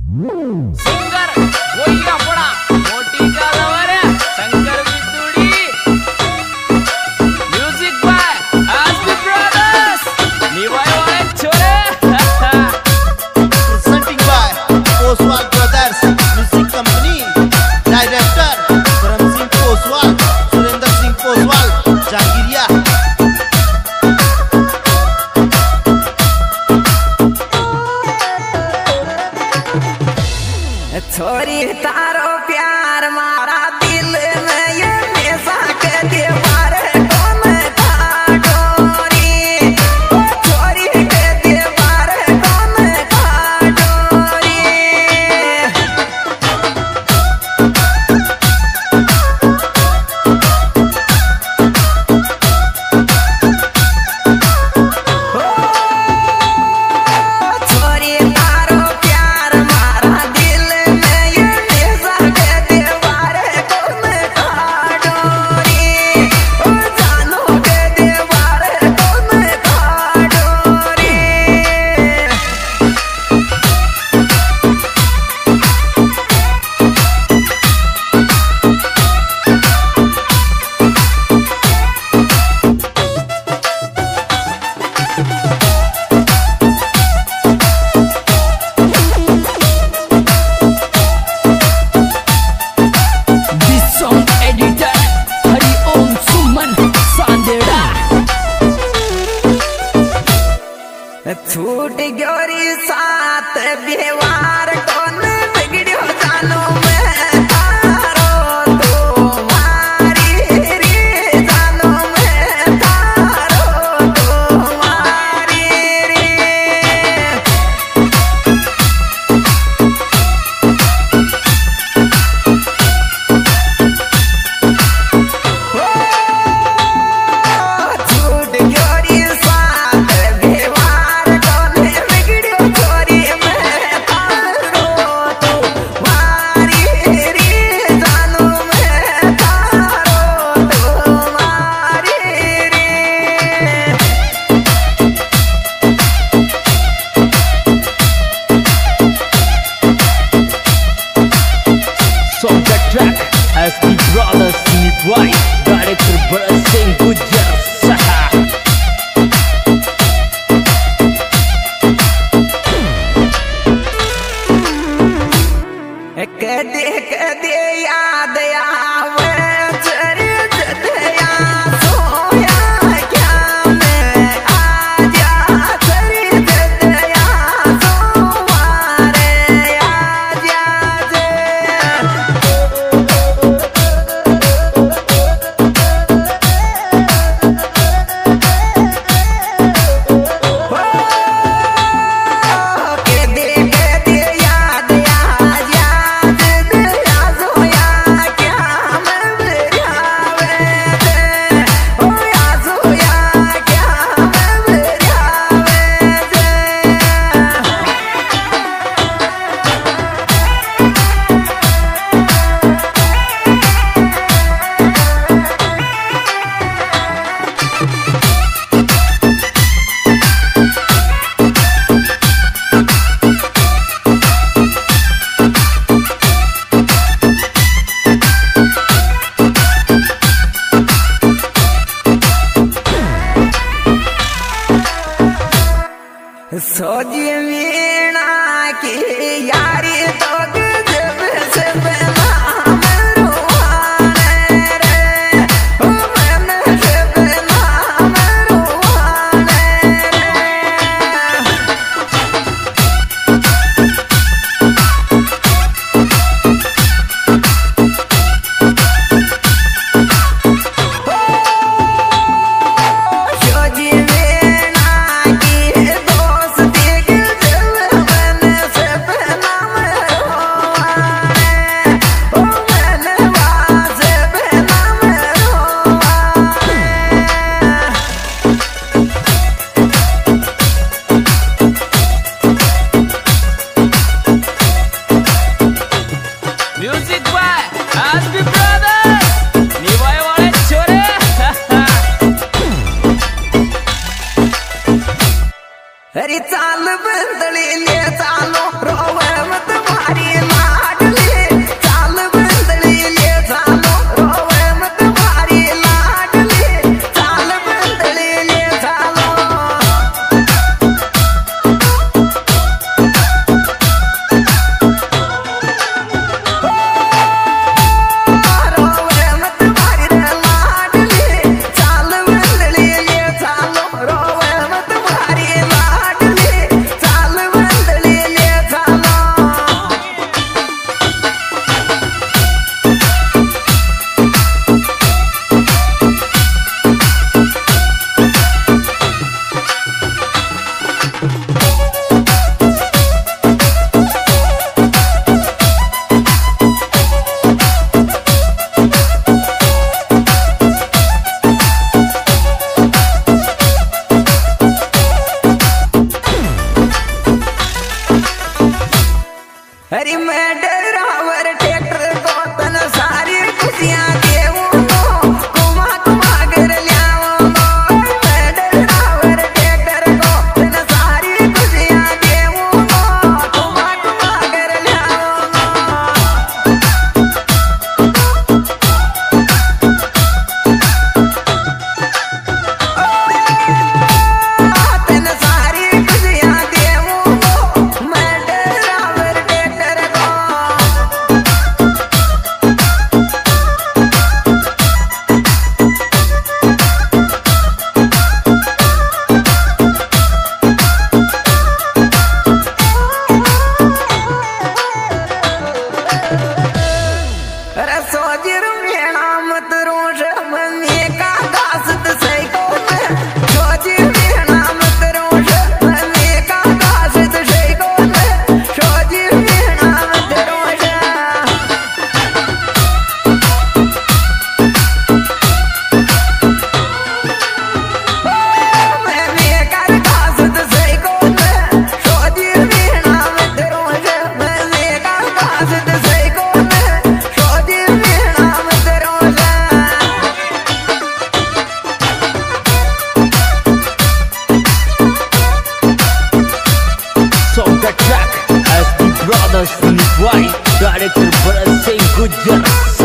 Singer वही अपना मोटी का लवर है शंकर बिदुड़ी। म्यूजिक बाय आसपी ब्रदर्स निभाए वाले छोरे। Presenting by Poswal brothers music company. Director Karam Singh Poswal, Surendra Singh Poswal, Jangiriya. छोरी तारो प्यार मारा दिल में ये हमेशा के दीवार कौन था डोरी, ओ छोरी के दीवार कौन था डोरी। छोरी तारो प्यार मारा दिल छूट ग्योरी साथ व्यवहार कौन बिगड़ो जानो मैं तारो तुम्हारी रे, जानो मैं तारो तुम्हारी रे। छूट ग्योरी साथ व्यवहार आसपी ब्रदर्स निभाए डायरेक्टर भरत सिंह गुज्जर सहा। कदे याद आवे चरे दया सोया क्या मैं आजा चरे दया सोवारे आजा के हरी मैं ड्राइवर ट्रैक्टर को तन सारी खुशियां देऊंगा कुमा कुमा कर लियाऊंगा मैं ड्राइवर ट्रैक्टर को तन सारी खुशियां देऊंगा कुमा कुमा कर लियाऊंगा तन सारी खुशियां देऊंगा मैं ड्राइवर ट्रैक्टर को रसोजिर मेणा मत रोष मम्मी का दासत सैको में सोजिर मेणा मत रोष मम्मी का दासत सैको में सोजिर मेणा मत रोष मम्मी का दासत सैको में सोजिर मेणा मत रोष मम्मी का दासत सैको में सोजिर मेणा मत रोष Song the track as the brothers in white, director Bharat Singh Gujar.